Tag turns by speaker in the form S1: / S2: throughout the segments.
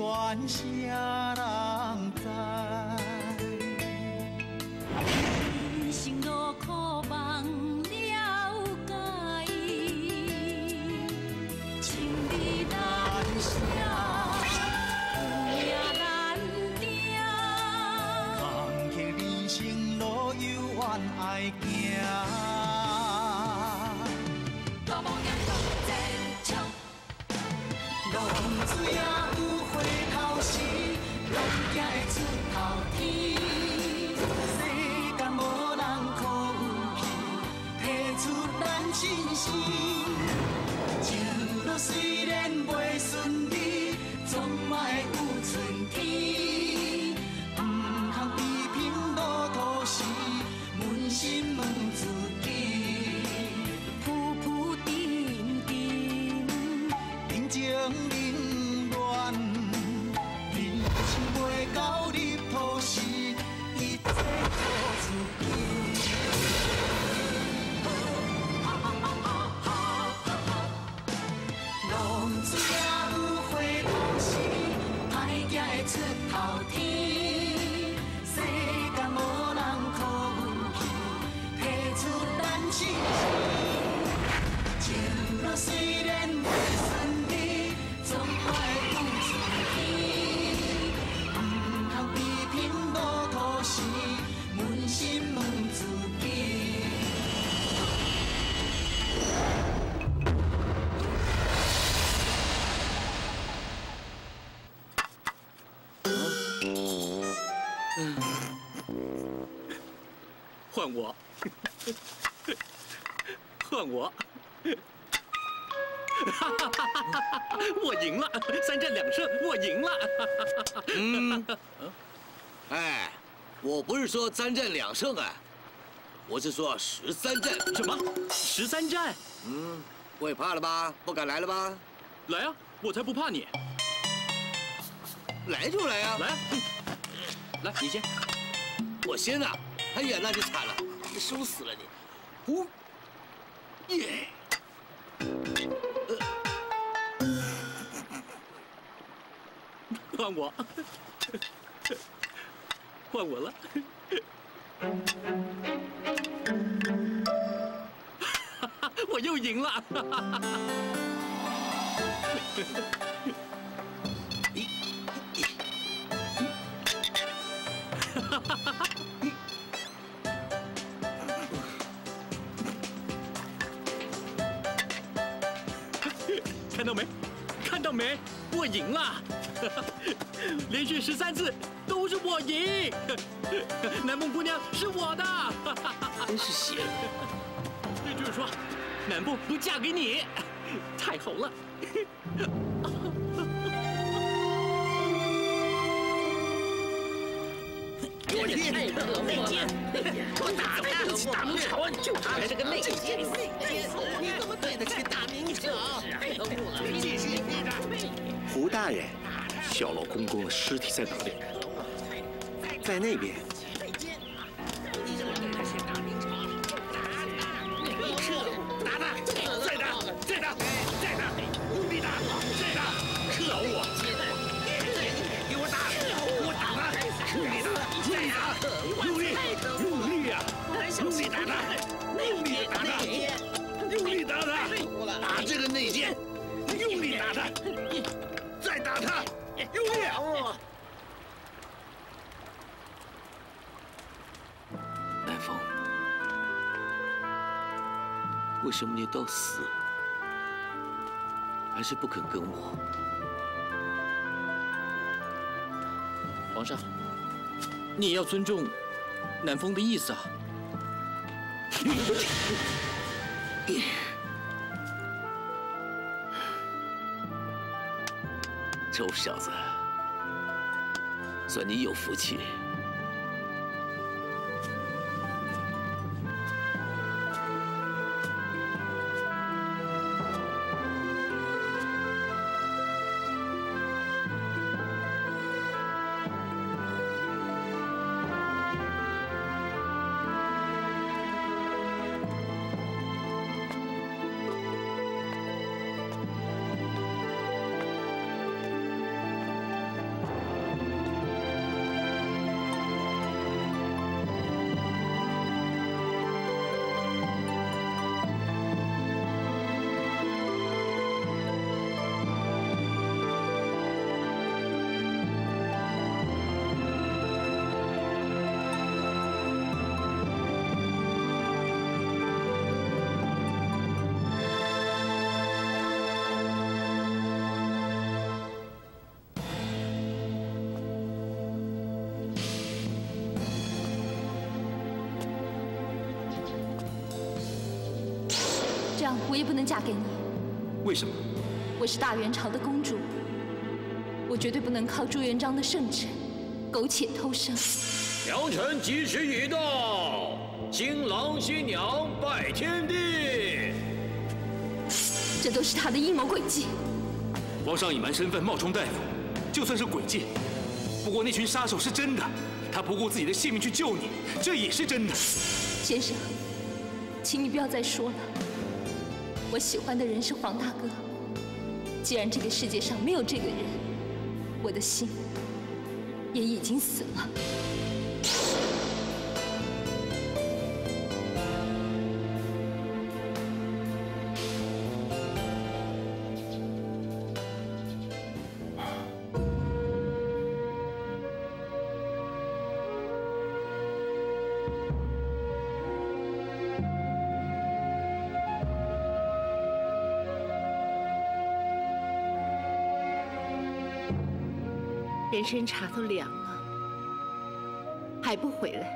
S1: 怨啥人知？
S2: 人生路苦梦了解，情义难舍，有命难定。
S1: 坎坷人生路有怨爱行。 浪水也有回头时，浪行会出头天。世间无人可有去，提出咱真心。情路虽然袂顺利，总嘛会有春天。不通批评路途时，扪心问自己。 情冷暖，人生袂到入土时，一切靠自己。浪水也有回头时，歹行会出头天。世间无人可运气，提出咱真心。情路虽然袂顺利。 总会有春天，不通批评路途时，扪心问自己。
S3: 换我，换我。 我赢了，3战2胜，我赢了。
S4: 哎，我不是说3战2胜啊，我是说13战。
S3: 什么？13战？
S4: 会怕了吧？不敢来了吧？
S3: 来啊，我才不怕你。
S4: 来就来啊！
S3: 来啊，来你先。
S4: 我先啊！哎呀，那就惨了，收死了你！耶！
S3: 换我，换我了。我又赢了。看到没？看到没？我赢了！连续13次都是我赢，南梦姑娘是我的，
S4: 真是邪恶。
S3: 也就是说，南梦不嫁给你，太好了。
S5: 我厉害，内奸！我打他，大明朝就是这个内奸。你怎么对得起大明朝？继续逼着。
S6: 胡大人，小楼公公的尸体在哪里？在那边。
S5: 你怎么对得起大明朝？打他！再打！再打！再打！用力打！再打！可恶！给我打！我打他！用力打！再打！用力！用力呀！用力打他！用力打他！用力打他！打这个内奸！用力打他！再打他！用力！
S4: 南风，为什么你都死了，还是不肯跟我？
S3: 皇上，你也要尊重南风的意思啊。
S4: 臭小子，算你有福气。
S2: 上我也不能嫁给你。
S6: 为什么？
S2: 我是大元朝的公主，我绝对不能靠朱元璋的圣旨苟且偷生。
S5: 良辰吉时已到，新郎新娘拜天地。
S2: 这都是他的阴谋诡计。
S6: 皇上隐瞒身份，冒充大夫，就算是诡计。不过那群杀手是真的，他不顾自己的性命去救你，这也是真的。
S2: 先生，请你不要再说了。我喜欢的人是黄大哥。既然这个世界上没有这个人，我的心也已经死了。
S7: 人参茶都凉了，还不回来？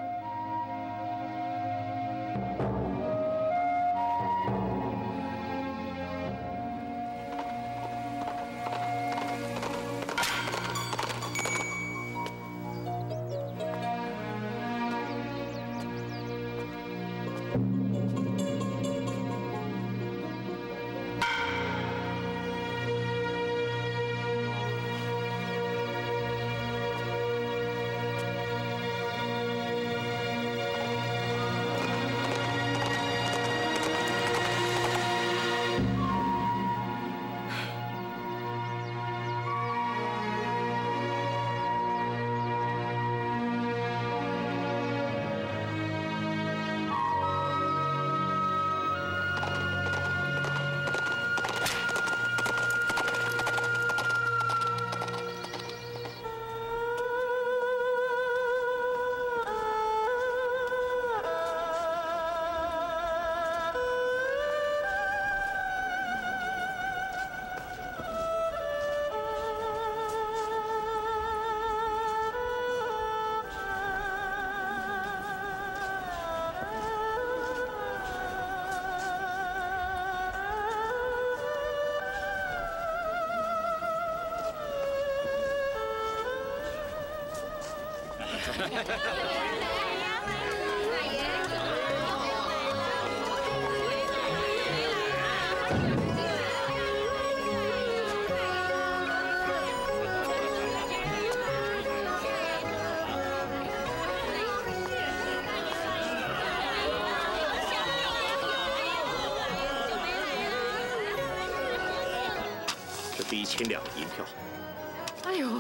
S6: 这是1000两银票。
S7: 哎呦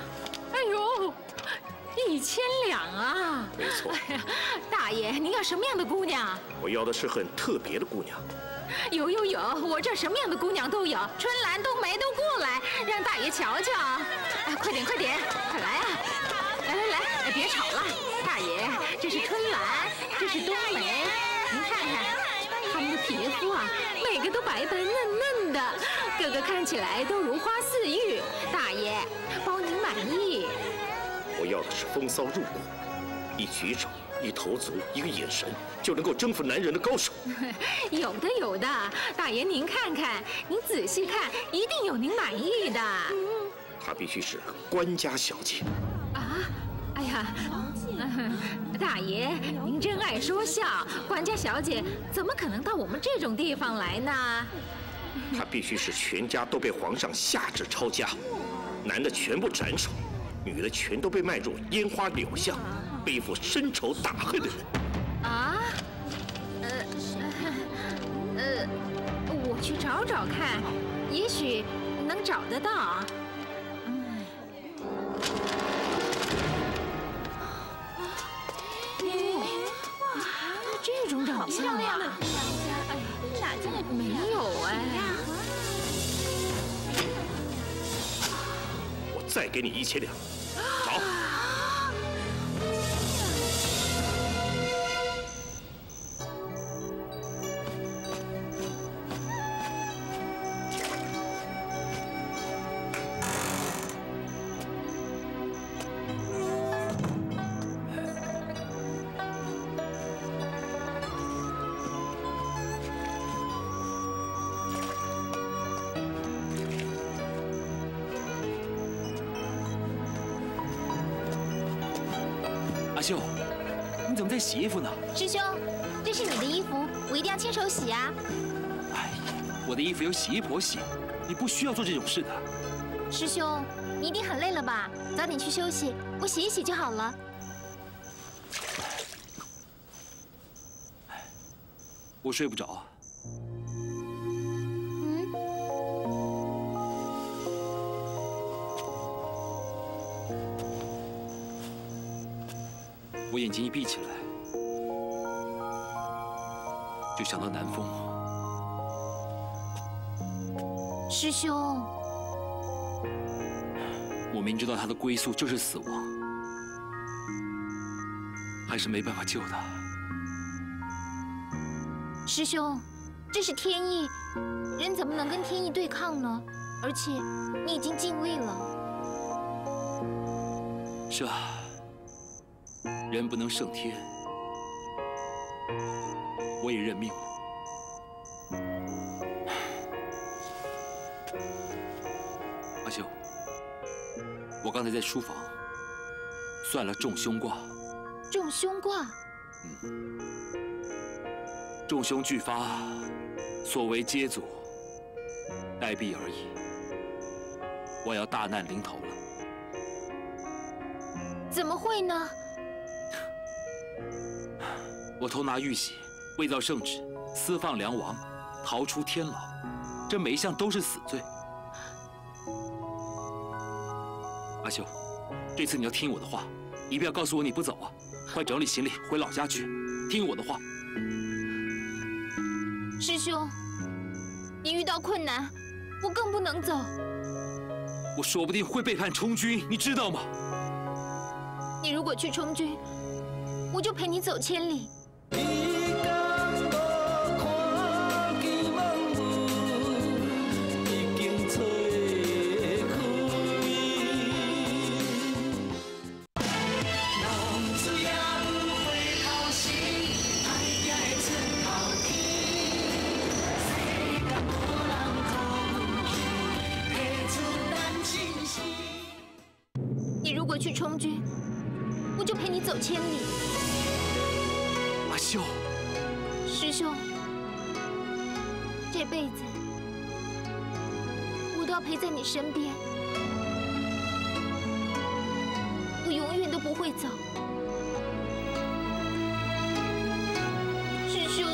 S7: ，1000两啊！
S6: 没错。
S7: 哎呀，大爷，您要什么样的姑娘？
S6: 我要的是很特别的姑娘。
S7: 有，我这什么样的姑娘都有，春兰、冬梅都过来，让大爷瞧瞧。哎，快点，快来啊！来，别吵了。大爷，这是春兰，这是冬梅，您看看，她们的皮肤啊，每个都白白嫩嫩的，个个看起来都如花似玉。大爷，包您满意。
S6: 我要的是风骚入骨，一举手、一投足、一个眼神，就能够征服男人的高手。
S7: 有的，大爷您看看，您仔细看，一定有您满意的。
S6: 她必须是官家小姐。
S7: 啊，哎呀，大爷您真爱说笑，官家小姐怎么可能到我们这种地方来呢？
S6: 她必须是全家都被皇上下旨抄家，男的全部斩首，女的全都被卖入烟花柳巷，背负深仇大恨的人。
S7: 啊？我去找找看，也许能找得到。这种长相啊，没有哎。
S6: 我再给你1000两，找。
S8: 阿秀，你怎么在洗衣服呢？
S7: 师兄，这是你的衣服，我一定要亲手洗啊。
S8: 哎，我的衣服有洗衣婆洗，你不需要做这种事的。
S7: 师兄，你一定很累了吧？早点去休息，我洗一洗就好了。
S8: 我睡不着。我眼睛一闭起来，就想到南风。
S7: 师兄，
S8: 我明知道他的归宿就是死亡，还是没办法救他。
S7: 师兄，这是天意，人怎么能跟天意对抗呢？而且你已经尽力了。
S8: 是啊。人不能胜天，我也认命了。阿秀，我刚才在书房算了仲凶卦。
S7: 仲凶卦？
S8: 仲凶俱发，所为皆阻，待毙而已。我要大难临头了。
S7: 怎么会呢？
S8: 我偷拿玉玺，伪造圣旨，私放梁王，逃出天牢，这每一项都是死罪。阿秀，这次你要听我的话，你不要告诉我你不走啊！快整理行李回老家去，听我的话。
S7: 师兄，你遇到困难，我更不能走。
S8: 我说不定会背叛充军，你知道吗？
S7: 你如果去充军，我就陪你走千里。你如果去充军，我就陪你走千里。
S8: 阿秀，
S7: 师兄，这辈子我都要陪在你身边，我永远都不会走。师兄。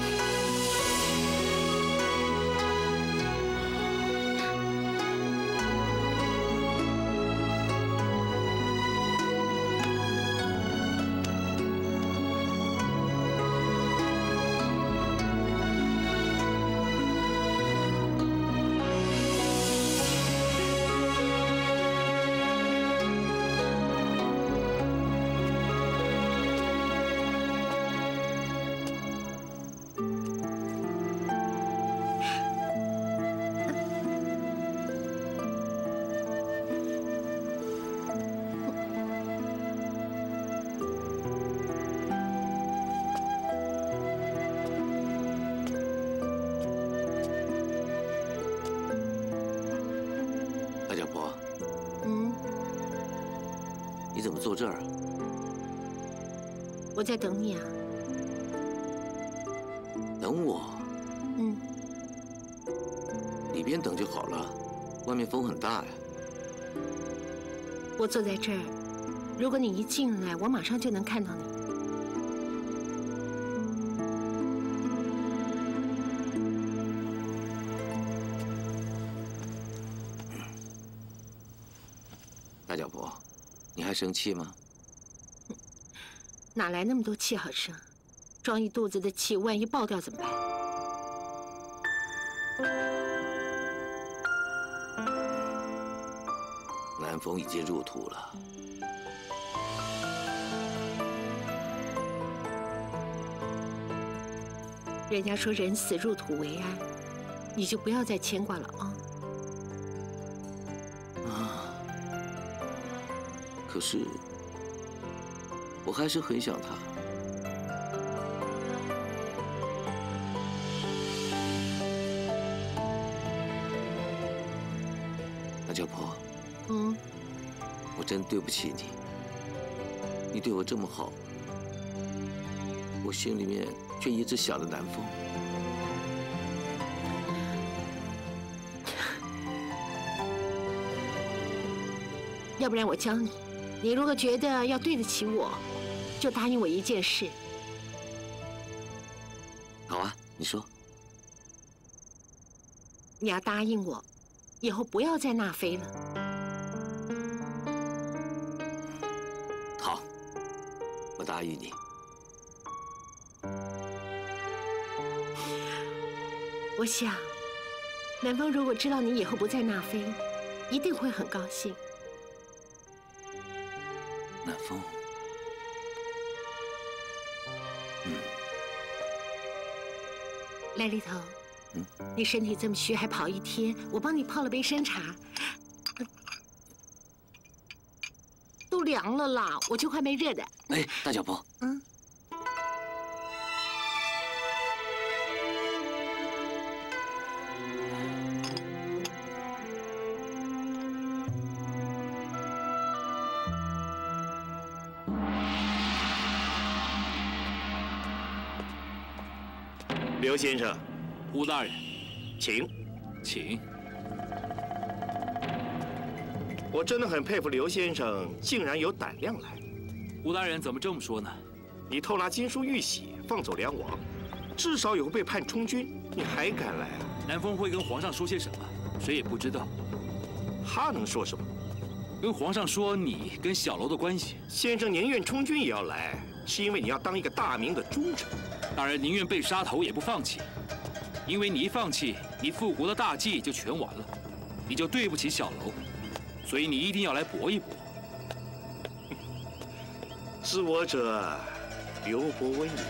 S4: 你怎么坐这儿啊？
S9: 我在等你啊。
S4: 等我？
S9: 嗯。
S4: 里边等就好了，外面风很大呀。
S9: 我坐在这儿，如果你一进来，我马上就能看到你。
S4: 大脚婆，你还生气吗？
S9: 哪来那么多气好生？装一肚子的气，万一爆掉怎么办？
S4: 南风已经入土了。
S9: 人家说人死入土为安，你就不要再牵挂了啊。
S4: 可是，我还是很想他。大脚婆，
S9: 嗯，
S4: 我真对不起你。 你对我这么好，我心里面却一直想着南风。
S9: 要不然我教你，你如果觉得要对得起我，就答应我一件事。
S4: 好啊，你说。
S9: 你要答应我，以后不要再纳妃了。
S4: 好，我答应你。
S9: 我想，南风如果知道你以后不再纳妃，一定会很高兴。
S4: 南风，
S9: 来，里头，你身体这么虚，还跑一天，我帮你泡了杯参茶，都凉了啦，我去换杯热的。
S4: 哎，大脚婆。
S6: 刘先生，
S8: 胡大人，
S6: 请。
S8: 请。
S6: 我真的很佩服刘先生，竟然有胆量来。
S8: 胡大人怎么这么说呢？
S6: 你偷拿金书玉玺，放走梁王，至少也会被判充军，你还敢来啊？
S8: 南风会跟皇上说些什么，谁也不知道。
S6: 他能说什么？
S8: 跟皇上说你跟小楼的关系。
S6: 先生宁愿充军也要来，是因为你要当一个大明的忠臣。
S8: 大人宁愿被杀头也不放弃，因为你一放弃，你复国的大计就全完了，你就对不起小楼，所以你一定要来搏一搏。
S6: 知我者，刘伯温也。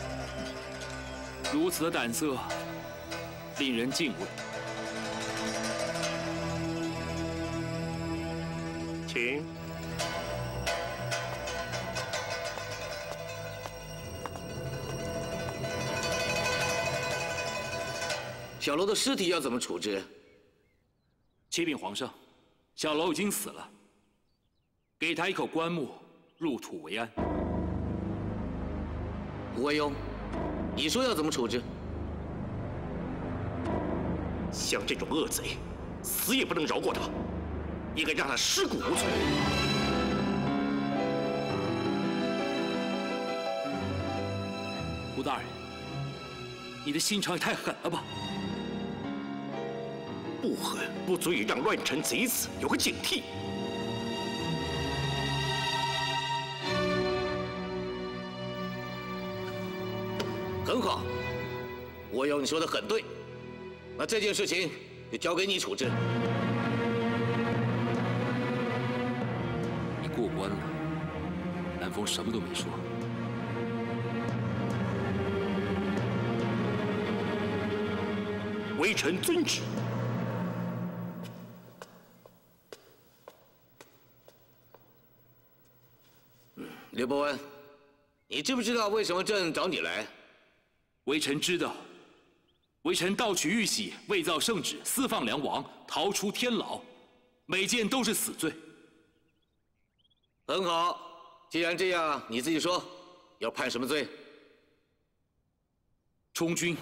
S8: 如此的胆色，令人敬畏。
S6: 请。
S4: 小楼的尸体要怎么处置？
S8: 启禀皇上，小楼已经死了，给他一口棺木，入土为安。
S4: 胡惟庸，你说要怎么处置？
S6: 像这种恶贼，死也不能饶过他，应该让他尸骨无存。
S8: 胡大人，你的心肠也太狠了吧！
S6: 不狠，不足以让乱臣贼子有个警惕。
S4: 很好，我有你说的很对。那这件事情就交给你处置。
S8: 你过关了，南风什么都没说。
S6: 微臣遵旨。
S4: 刘伯温，你知不知道为什么朕找你来？
S8: 微臣知道，微臣盗取玉玺，伪造圣旨，私放梁王，逃出天牢，每件都是死罪。
S4: 很好，既然这样，你自己说，要判什么罪？
S8: 充军。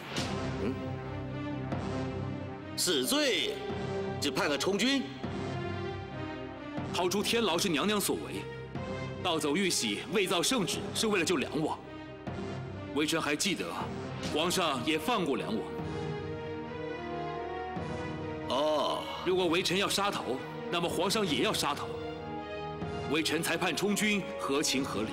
S4: 死罪，只判了充军。
S8: 逃出天牢是娘娘所为，盗走玉玺、伪造圣旨是为了救梁王。微臣还记得，皇上也放过梁王。
S4: 哦，
S8: 如果微臣要杀头，那么皇上也要杀头。微臣才判充军，合情合理。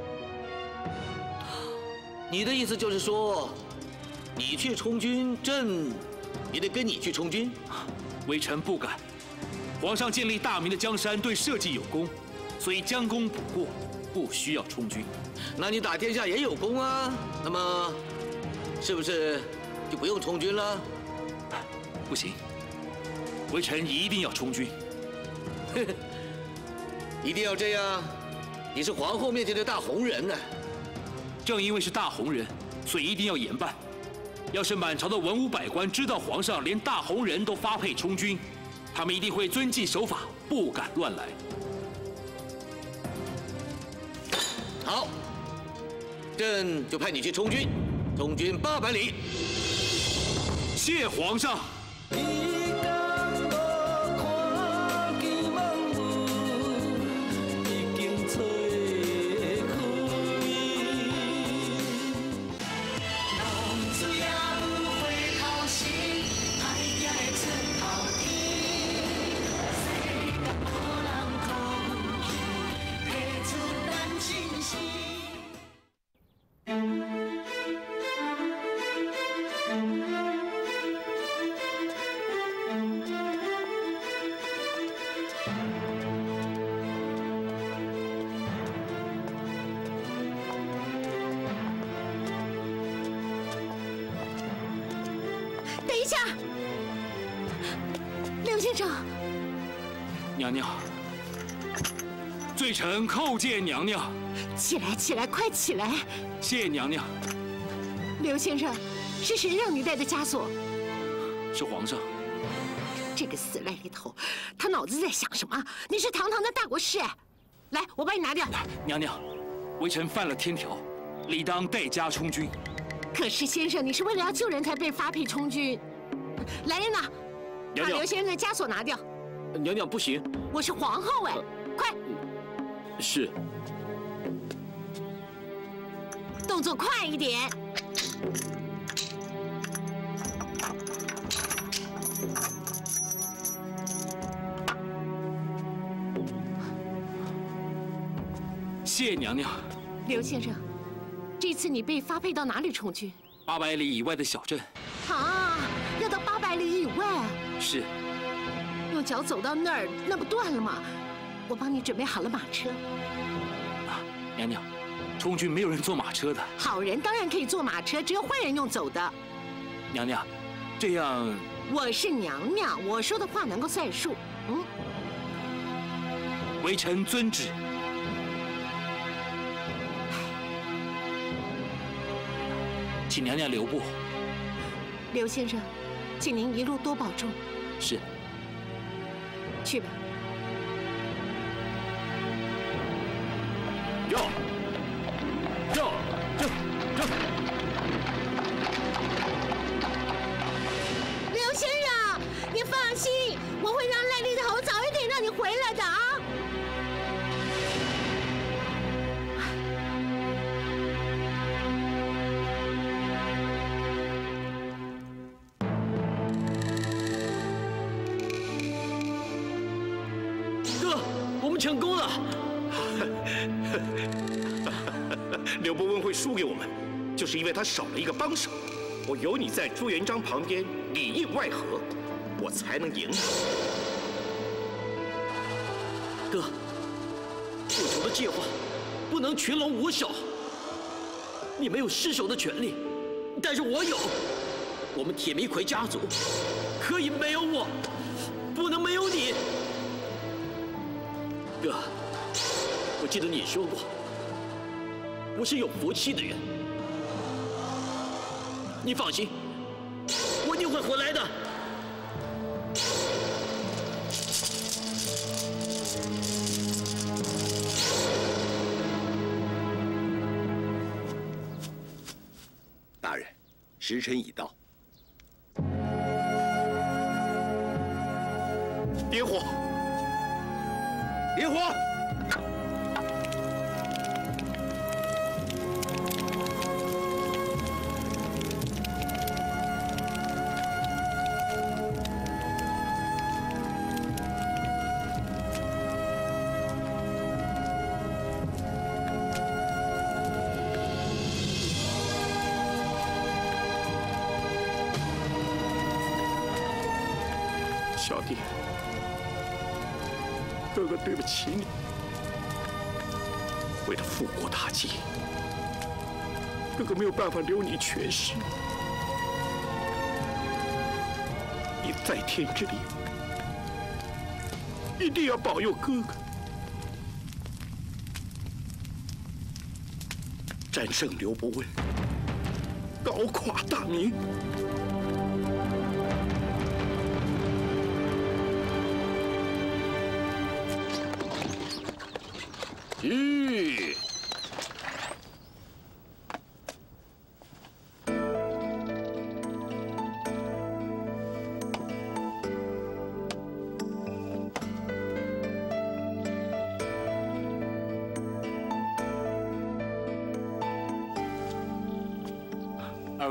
S4: 你的意思就是说，你去充军，朕也得跟你去充军？
S8: 微臣不敢。皇上建立大明的江山，对社稷有功，所以将功补过，不需要充军。
S4: 那你打天下也有功啊，那么是不是就不用充军了？
S8: 不行，微臣一定要充军。
S4: 一定要这样？你是皇后面前的大红人呢。
S8: 正因为是大红人，所以一定要严办。要是满朝的文武百官知道皇上连大红人都发配充军，他们一定会遵纪守法，不敢乱来。
S4: 好，朕就派你去充军，充军800里。
S8: 谢皇上。
S9: 等一下，刘先生。
S8: 娘娘，罪臣叩见娘娘。
S9: 起来，起来，快起来！
S8: 谢娘娘。
S9: 刘先生，是谁让你带的枷锁？
S8: 是皇上。
S9: 这个死赖里头，他脑子在想什么？你是堂堂的大国师，来，我帮你拿掉。
S8: 娘娘，微臣犯了天条，理当带枷充军。
S9: 可是先生，你是为了要救人才被发配充军。来人呐，把刘先生的枷锁拿掉。
S3: 娘娘不行，
S9: 我是皇后哎，快！
S3: 是。
S9: 动作快一点。
S8: 谢娘娘。
S9: 刘先生，这次你被发配到哪里充军
S8: ？800里以外的小镇。
S9: 啊，要到800里以外啊？
S8: 是。
S9: 用脚走到那儿，那不断了吗？我帮你准备好了马车。
S8: 娘娘，充军没有人坐马车的。
S9: 好人当然可以坐马车，只有坏人用走的。
S8: 娘娘，这样。
S9: 我是娘娘，我说的话能够算数。
S8: 微臣遵旨。请娘娘留步。
S9: 刘先生，请您一路多保重。
S8: 是。
S9: 去吧。
S3: 哟，哟，哟，哟！
S9: 刘先生，你放心，我会让赖立头早一点让你回来的啊。
S3: 我们成功了！
S6: 刘伯温会输给我们，就是因为他少了一个帮手。我有你在朱元璋旁边里应外合，我才能赢。
S3: 哥，复仇的计划不能群龙无首，你没有失手的权利，但是我有。我们铁迷葵家族可以没有我，不能没有你。哥，我记得你说过，我是有福气的人。你放心，我一定会回来的。
S5: 大人，时辰已到。
S6: 点火！
S5: 点火！
S6: 小弟，哥哥对不起你。为了复国大计，哥哥没有办法留你全尸。你在天之灵，一定要保佑哥哥，战胜刘伯温，搞垮大明。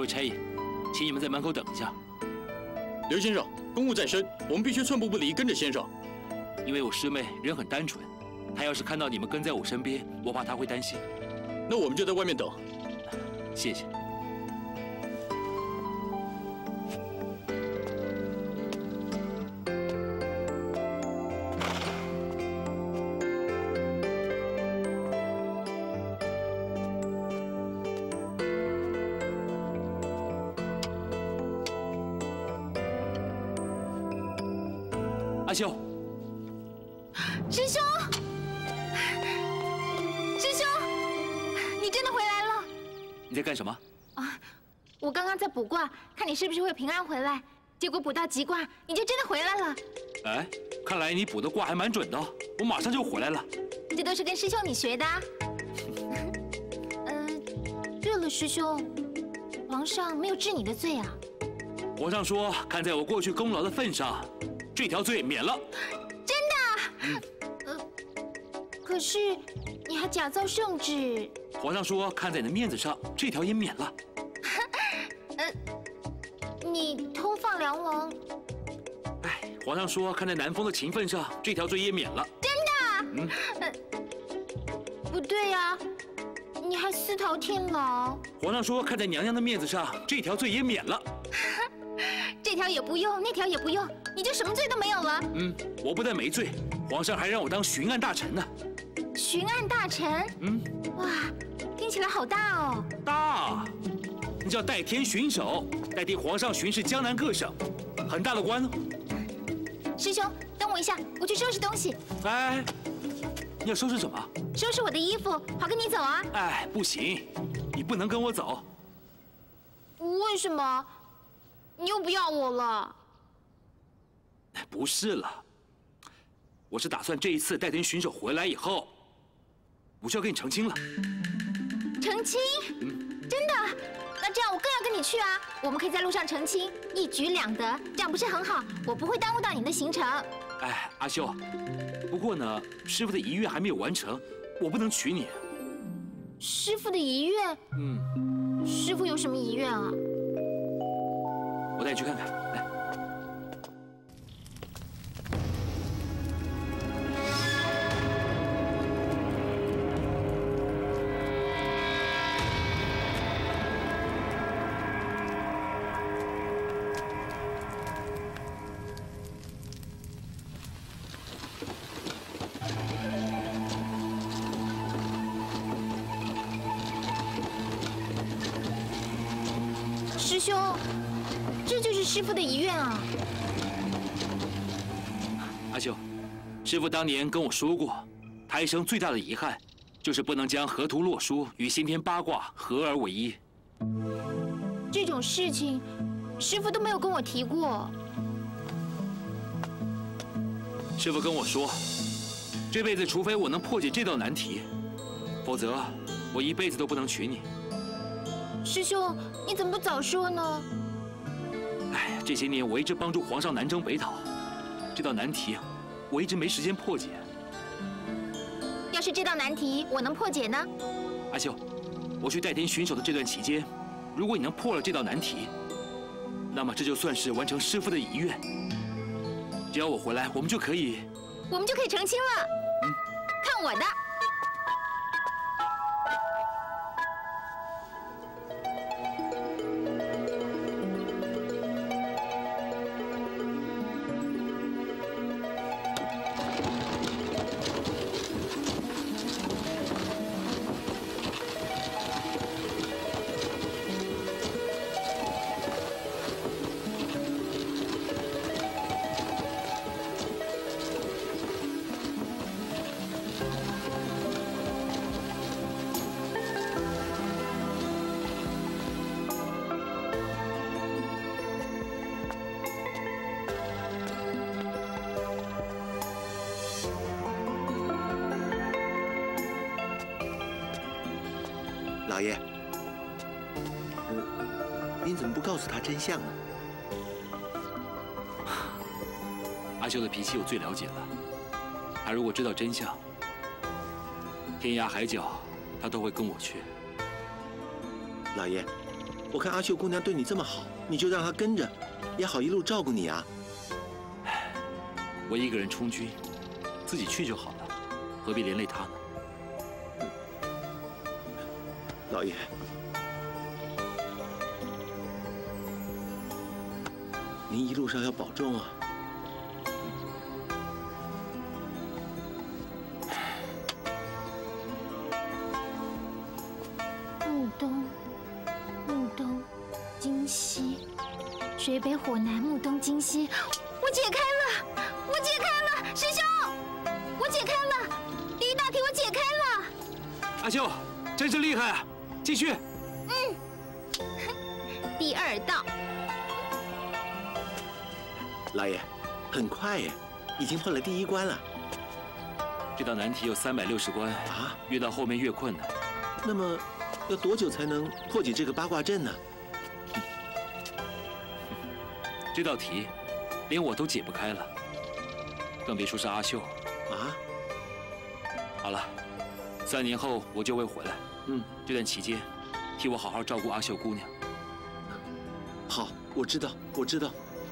S8: 位差役，请你们在门口等一下。
S10: 刘先生，公务在身，我们必须寸步不离跟着先生。
S8: 因为我师妹人很单纯，她要是看到你们跟在我身边，我怕她会担心。
S10: 那我们就在外面等。
S8: 谢谢。阿修，
S7: 师兄，师兄，你真的回来了！
S8: 你在干什么？
S7: 啊，我刚刚在卜卦，看你是不是会平安回来，结果卜到吉卦，你就真的回来了。
S8: 哎，看来你卜的卦还蛮准的，我马上就回来了。
S7: 这都是跟师兄你学的。对了，师兄，皇上没有治你的罪啊？
S8: 皇上说，看在我过去功劳的份上，这条罪免了。
S7: 真的？可是你还假造圣旨。
S8: 皇上说，看在你的面子上，这条也免了。
S7: 你偷放梁王？
S8: 哎，皇上说，看在南风的情分上，这条罪也免了。
S7: 真的？不对呀，你还私逃天牢。
S8: 皇上说，看在娘娘的面子上，这条罪也免了。
S7: 这条也不用，那条也不用，你就什么罪都没有了。
S8: 我不但没罪，皇上还让我当巡按大臣呢。
S7: 巡按大臣？哇，听起来好大哦。
S8: 大，你叫代天巡守，代替皇上巡视江南各省，很大的官哦。
S7: 师兄，等我一下，我去收拾东西。
S8: 哎，你要收拾什么？
S7: 收拾我的衣服，好跟你走啊。
S8: 哎，不行，你不能跟我走。
S7: 为什么？你又不要我了？
S8: 不是了，我是打算这一次代天巡守回来以后，我就要跟你成亲了。
S7: 成亲？真的？那这样我更要跟你去啊！我们可以在路上成亲，一举两得，这样不是很好？我不会耽误到你的行程。
S8: 哎，阿修，不过呢，师傅的遗愿还没有完成，我不能娶你。
S7: 师傅的遗愿？师傅有什么遗愿啊？
S8: 我带你去看看，来。
S7: 师兄，这就是师傅的遗愿啊！
S8: 阿修，师傅当年跟我说过，他一生最大的遗憾，就是不能将河图洛书与先天八卦合而为一。
S7: 这种事情，师傅都没有跟我提过。
S8: 师傅跟我说，这辈子除非我能破解这道难题，否则我一辈子都不能娶你。
S7: 师兄，你怎么不早说呢？
S8: 哎，这些年我一直帮助皇上南征北讨，这道难题我一直没时间破解。
S7: 要是这道难题我能破解呢？
S8: 阿修，我去代天巡守的这段期间，如果你能破了这道难题，那么这就算是完成师傅的遗愿。只要我回来，我们就可以
S7: 成亲了。看我的！
S11: 老爷，您怎么不告诉他真相呢？
S8: 阿修的脾气我最了解了，他如果知道真相，天涯海角他都会跟我去。
S11: 老爷， 我看阿秀姑娘对你这么好，你就让她跟着，也好一路照顾你啊。
S8: 我一个人充军，自己去就好了，何必连累她呢？
S11: 老爷，您一路上要保重啊。
S12: 木东，今夕，水北火南，木东今夕，我解开了，我解开了，师兄，我解开了，李大替我解开了。
S8: 阿秀，真是厉害啊！继续。
S12: 第二道。
S11: 老爷，很快耶，已经破了第1关了。
S8: 这道难题有360关啊，越到后面越困难。
S11: 那么。 要多久才能破解这个八卦阵呢？
S8: 这道题，连我都解不开了，更别说是阿秀
S11: 啊！
S8: 好了，3年后我就会回来。这段期间，替我好好照顾阿秀姑娘。
S11: 好，我知道，我知道。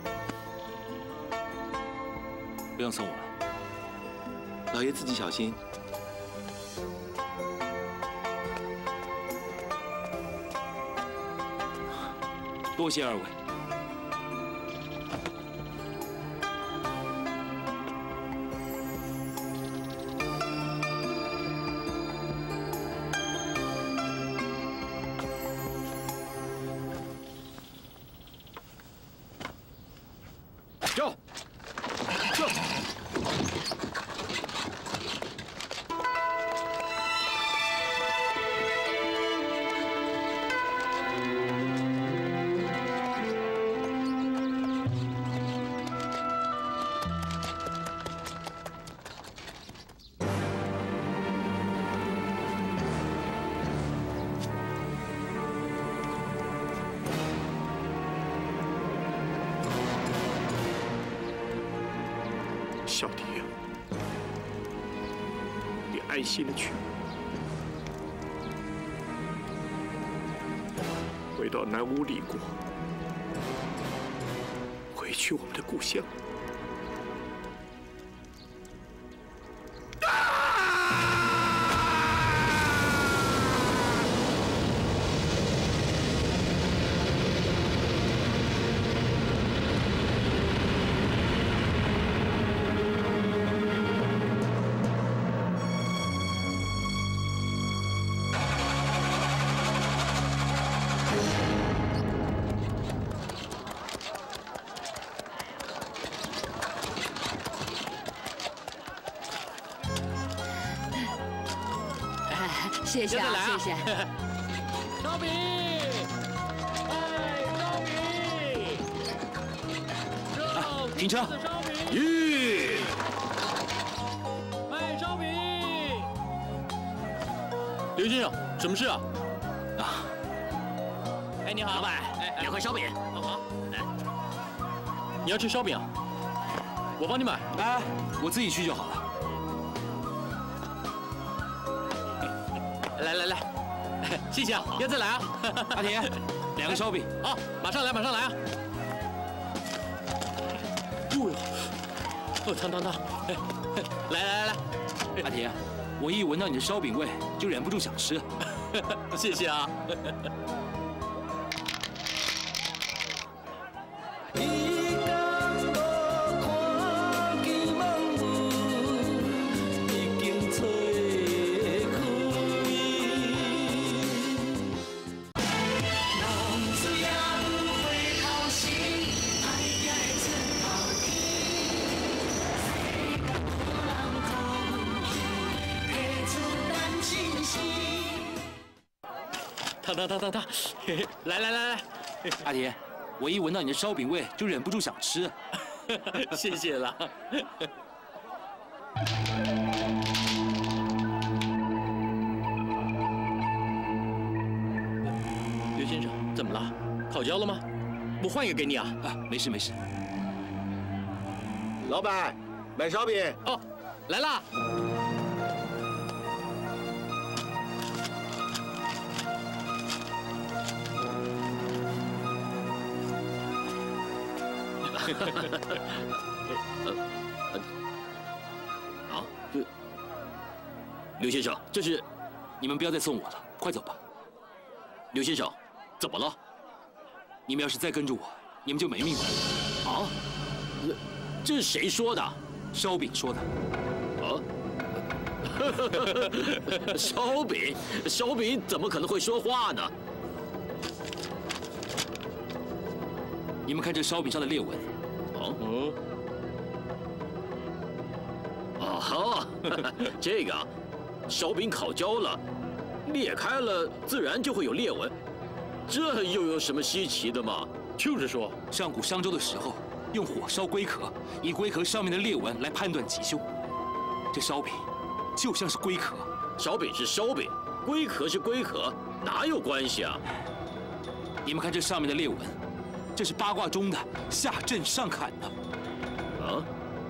S8: 不用送我了，
S11: 老爷自己小心。
S8: 多谢2位。
S10: 走，走。
S6: 小弟呀，你安心的去，回到南无里国，回去我们的故乡。
S2: 谢谢啊，谢谢。
S5: 烧饼，哎，烧饼，
S8: 啊，停车！
S5: 耶！卖烧饼。
S10: 刘先生，什么事啊？
S3: 啊！
S5: 哎，你好，
S3: 老板，2块烧饼。
S5: 好。
S10: 你要吃烧饼啊？我帮你买。
S8: 哎，我自己去就好了。
S10: 来，谢谢啊，要再来啊！
S8: 阿铁，2个烧饼。
S10: 好，马上来啊！哦，烫！来，
S8: 阿铁，我一闻到你的烧饼味，就忍不住想吃。
S10: 谢谢啊。烫！来，
S8: 阿铁，我一闻到你的烧饼味，就忍不住想吃。
S10: 谢谢了。刘先生，怎么了？烤焦了吗？我换一个给你啊。
S8: 啊，没事。
S11: 老板，买烧饼。
S10: 哦，来啦。
S8: 阿
S3: 啊，刘先生，这是，
S8: 你们不要再送我了，快走吧。
S3: 刘先生，怎么了？
S8: 你们要是再跟着我，你们就没命了。
S3: 啊？这是谁说的？
S8: 烧饼说的。
S3: 啊？烧饼怎么可能会说话呢？
S8: 你们看这烧饼上的裂纹。
S3: 哦，这个烧饼烤焦了，裂开了，自然就会有裂纹。这又有什么稀奇的吗？
S10: 就是说，
S8: 上古商周的时候，用火烧龟壳，以龟壳上面的裂纹来判断吉凶。这烧饼就像是龟壳。
S3: 烧饼是烧饼，龟壳是龟壳，哪有关系啊？
S8: 你们看这上面的裂纹，这是八卦中的下震上坎呢。
S3: 啊？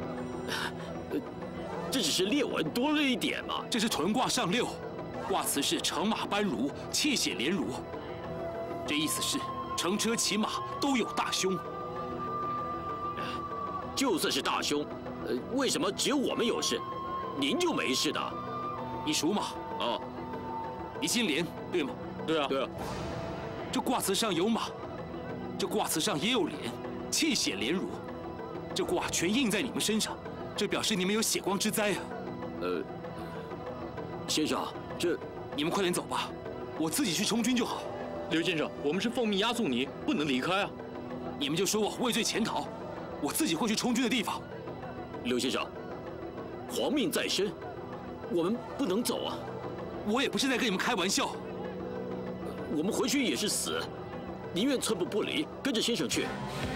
S3: 这只是裂纹多了一点嘛。
S8: 这是屯卦上六，卦辞是乘马班如，窃血连如。这意思是乘车骑马都有大凶。
S3: 就算是大凶，为什么只有我们有事，您就没事的？
S8: 你属马
S3: 啊？
S8: 你姓连对吗？
S10: 对啊。
S3: 对啊。
S8: 这卦辞上有马，这卦辞上也有连，窃血连如。这卦全印在你们身上，这表示你们有血光之灾啊！
S3: 先生，这
S8: 你们快点走吧，我自己去充军就好。
S10: 刘先生，我们是奉命押送你，不能离开啊！
S8: 你们就说我畏罪潜逃，我自己会去充军的地方。
S3: 刘先生，皇命在身，我们不能走啊！
S8: 我也不是在跟你们开玩笑。
S3: 我们回去也是死，宁愿寸步不离，跟着先生去。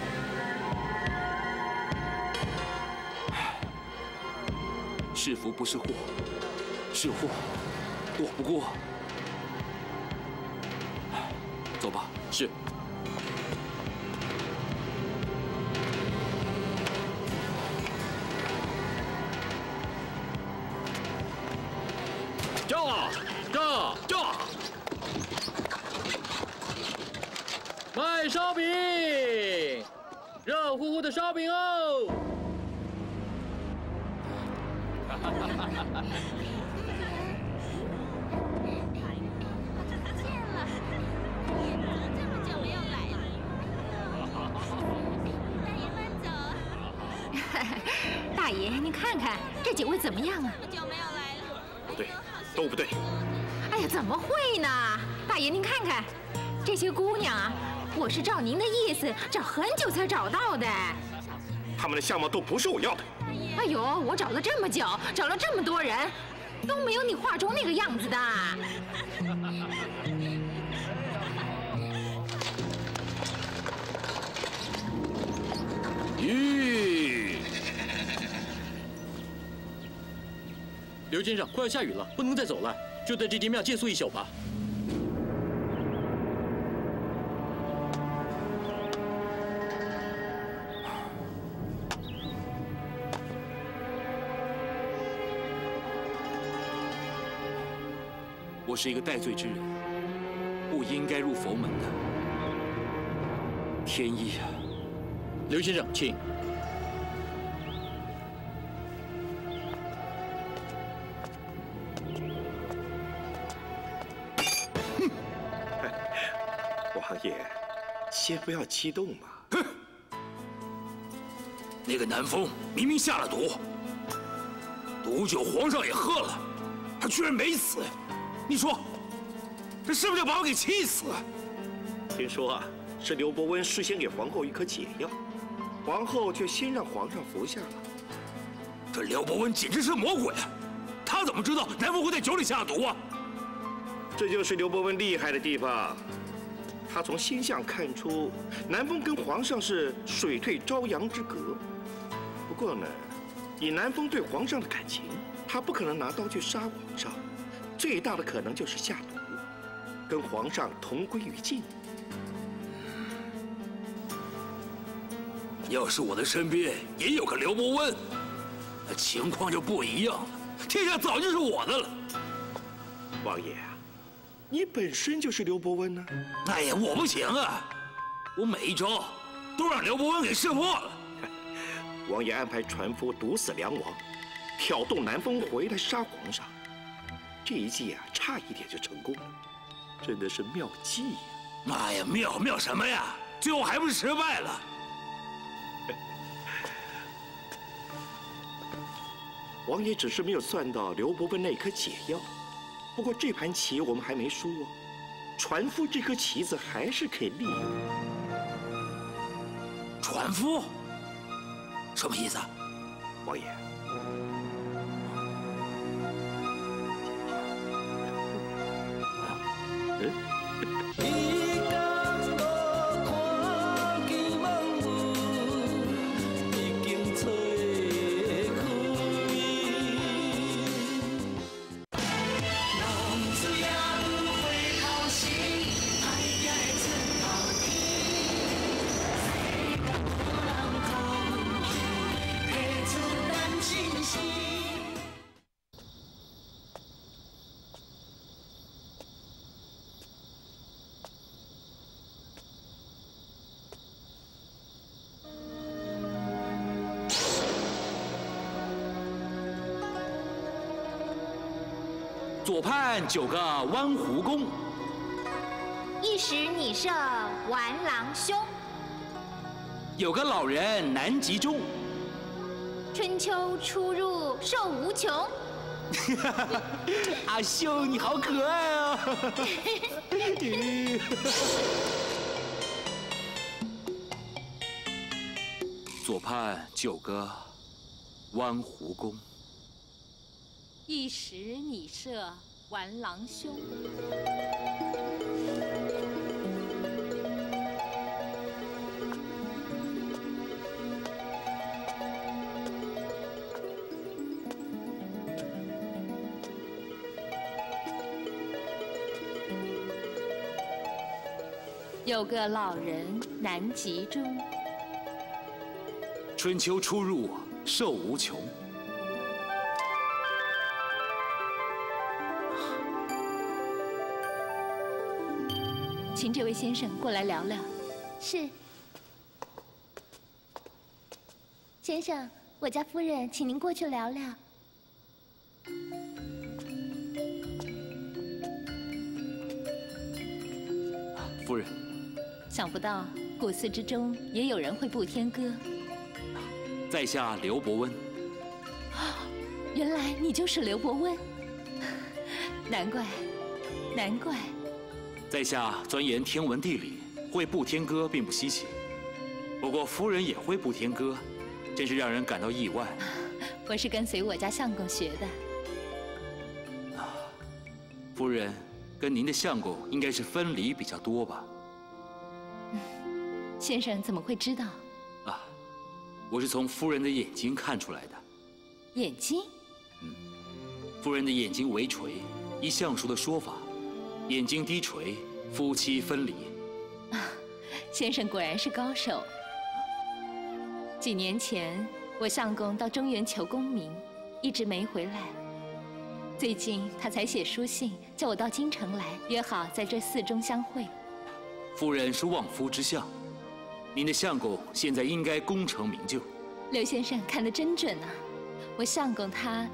S8: 是福不是祸，是祸躲不过。走吧。
S3: 是。炸！
S10: 卖烧饼，热乎乎的烧饼哦！
S7: 大爷，您看看这几位怎么样啊？
S6: 不对，都不对。
S7: 哎呀，怎么会呢？大爷，您看看这些姑娘啊，我是照您的意思找很久才找到的。
S6: 她们的相貌都不是我要的。
S7: 哎呦，我找了这么久，找了这么多人，都没有你画中那个样子的。
S3: 咦，
S10: 刘先生，快要下雨了，不能再走了，就在这间庙借宿一宿吧。
S8: 我是一个戴罪之人，不应该入佛门的。天意啊！
S10: 刘先生，请。
S6: 王爷，先不要激动嘛。
S5: 哼！那个南风明明下了毒，毒酒皇上也喝了，他居然没死。你说，这是不是要把我给气死？
S6: 听说啊，是刘伯温事先给皇后一颗解药，皇后却先让皇上服下了。
S5: 这刘伯温简直是魔鬼啊！他怎么知道南风会在酒里下毒啊？
S6: 这就是刘伯温厉害的地方，他从星象看出南风跟皇上是水退朝阳之隔。不过呢，以南风对皇上的感情，他不可能拿刀去杀皇上。最大的可能就是下毒，跟皇上同归于尽。
S5: 要是我的身边也有个刘伯温，那情况就不一样了，天下早就是我的了。
S6: 王爷啊，你本身就是刘伯温呢。
S5: 哎呀，我不行啊，我每一招都让刘伯温给识破了，
S6: 王爷安排船夫毒死梁王，挑动南风回来杀皇上。这一计啊，差一点就成功了，真的是妙计呀！
S8: 妈呀，妙什么呀？最后还不是失败了？
S6: 王爷只是没有算到刘伯温那颗解药。不过这盘棋我们还没输哦，船夫这颗棋子还是可以利用。
S8: 船夫？什么意思？
S6: 王爷，
S8: 左畔9个弯弧弓，
S12: 一时你胜玩郎兄。
S8: 有个老人难集中，
S12: 春秋出入寿无穷。
S8: 阿兄你好可爱啊！左畔9个弯弧弓，
S2: 一时你胜玩郎兄。有个老人难集中，
S8: 春秋出入寿无穷。
S2: 请这位先生过来聊聊。
S12: 是。先生，我家夫人请您过去聊聊。
S8: 夫人，
S2: 想不到古寺之中也有人会布天歌。
S8: 在下刘伯温。
S2: 原来你就是刘伯温，难怪，难怪。
S8: 在下钻研天文地理，会布天歌并不稀奇。不过夫人也会布天歌，真是让人感到意外。
S2: 我是跟随我家相公学的。
S8: 夫人跟您的相公应该是分离比较多吧？
S2: 先生怎么会知道？
S8: 啊，我是从夫人的眼睛看出来的。
S2: 眼睛？
S8: 夫人的眼睛微垂，依相术的说法，眼睛低垂，夫妻分离。
S2: 先生果然是高手。几年前，我相公到中原求功名，一直没回来。最近他才写书信叫我到京城来，约好在这寺中相会。
S8: 夫人是望夫之相，您的相公现在应该功成名就。
S2: 刘先生看得真准啊！我相公他，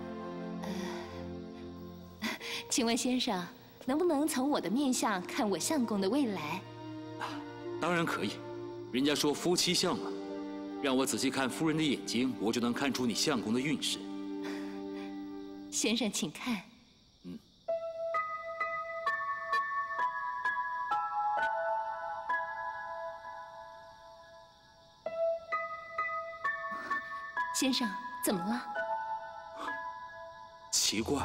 S2: 请问先生能不能从我的面相看我相公的未来？
S8: 当然可以，人家说夫妻相嘛，让我仔细看夫人的眼睛，我就能看出你相公的运势。
S2: 先生请看。先生怎么了？
S8: 奇怪。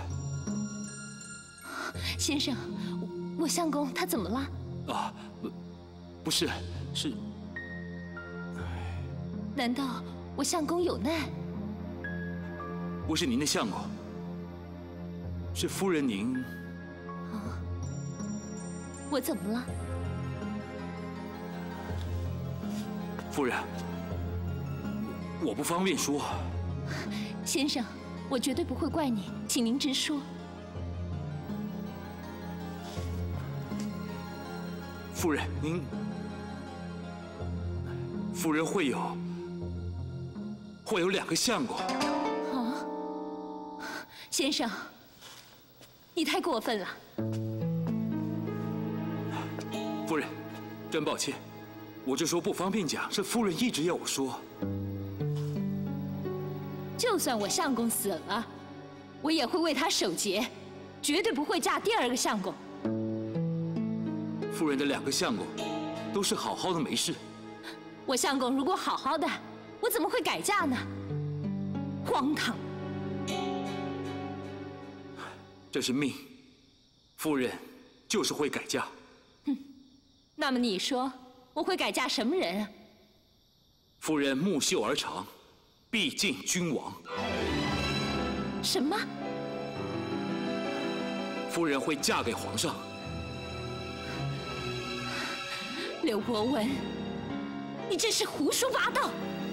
S2: 先生，我相公他怎么了？
S8: 啊，不是，是……
S2: 难道我相公有难？
S8: 不是您的相公，是夫人您。
S2: 啊，我怎么了？
S8: 夫人，我不方便说。
S2: 先生，我绝对不会怪你，请您直说。
S8: 夫人，您，夫人会有会有2个相公。
S2: 啊，先生，你太过分了。
S8: 夫人，真抱歉，我这说不方便讲，是夫人一直要我说。
S2: 就算我相公死了，我也会为他守节，绝对不会嫁第2个相公。
S8: 夫人的2个相公都是好好的没事。
S2: 我相公如果好好的，我怎么会改嫁呢？荒唐！
S8: 这是命，夫人就是会改嫁。
S2: 那么你说我会改嫁什么人啊？
S8: 夫人木秀而长，必敬君王。
S2: 什么？
S8: 夫人会嫁给皇上。
S2: 刘伯温，你真是胡说八道！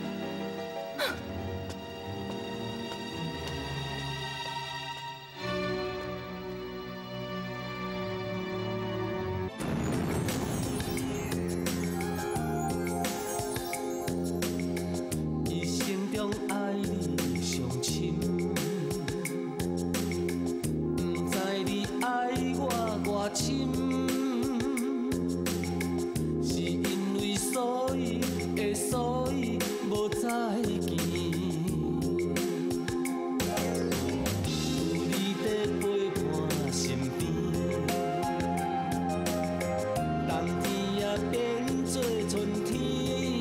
S13: 一生中爱你上深，不知你爱我偌深。所以无再见，有你在陪伴身边，冬天也变做春天，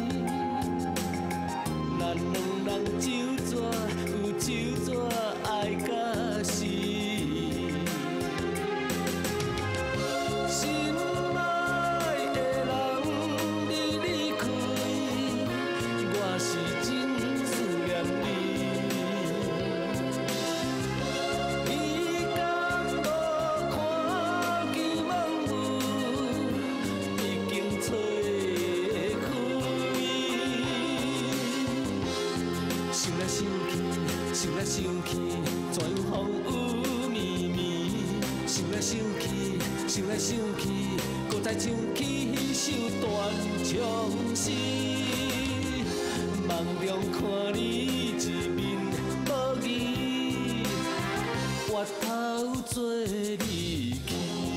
S13: 咱两人就这有就这爱到死。想起，全风雨绵绵。想来想去，想来想去，搁再唱起迄首断肠诗。梦中看你一面无义，回头做离去。